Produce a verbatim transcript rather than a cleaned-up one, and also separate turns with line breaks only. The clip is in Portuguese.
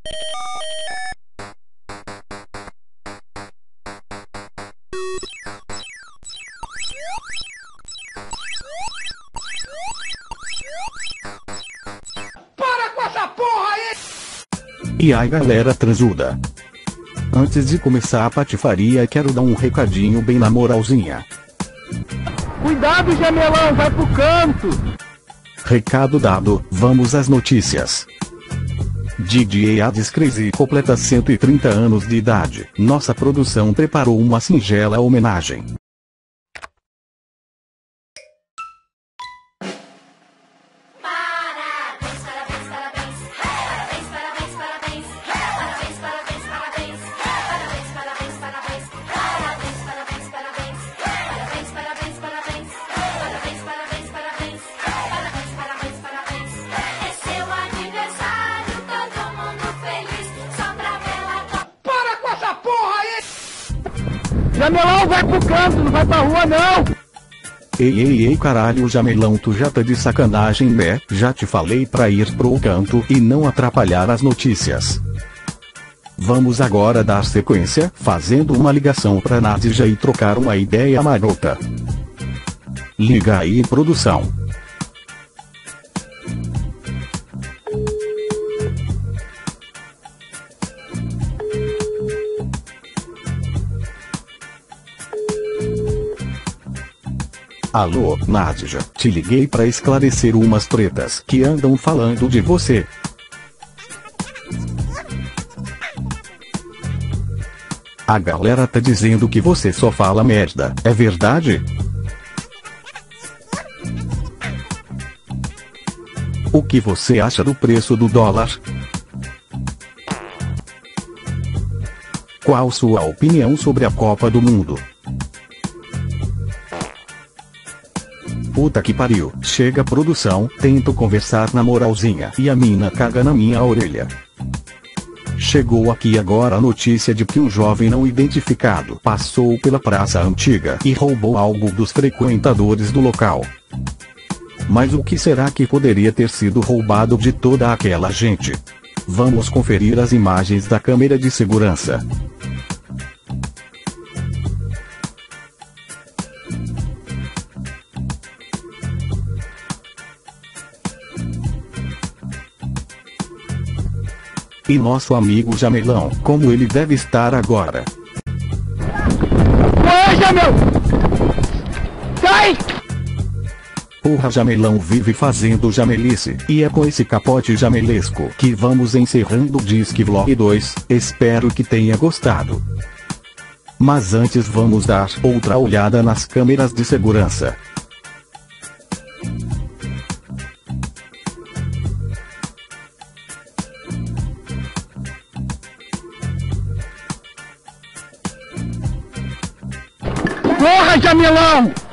Para com essa porra aí!
E aí, galera transuda. Antes de começar a patifaria, quero dar um recadinho bem na moralzinha.
Cuidado, Jamelão, vai pro canto!
Recado dado, vamos às notícias. D J Hades Crazy completa cento e trinta anos de idade. Nossa produção preparou uma singela homenagem.
Jamelão, vai pro canto, não vai pra rua não!
Ei ei ei caralho, Jamelão, tu já tá de sacanagem, né? Já te falei pra ir pro canto e não atrapalhar as notícias. Vamos agora dar sequência, fazendo uma ligação pra Nadja e trocar uma ideia marota. Liga aí, produção. Alô, Nadja, te liguei pra esclarecer umas tretas que andam falando de você. A galera tá dizendo que você só fala merda, é verdade? O que você acha do preço do dólar? Qual sua opinião sobre a Copa do Mundo? Puta que pariu, chega produção, tento conversar na moralzinha e a mina caga na minha orelha. Chegou aqui agora a notícia de que um jovem não identificado passou pela praça antiga e roubou algo dos frequentadores do local. Mas o que será que poderia ter sido roubado de toda aquela gente? Vamos conferir as imagens da câmera de segurança. E nosso amigo Jamelão, como ele deve estar agora?
Oi, Jamel! Sai!
Porra, Jamelão vive fazendo jamelice, e é com esse capote jamelesco que vamos encerrando o Disque Vlog dois, espero que tenha gostado. Mas antes vamos dar outra olhada nas câmeras de segurança.
Porra, Jamelão!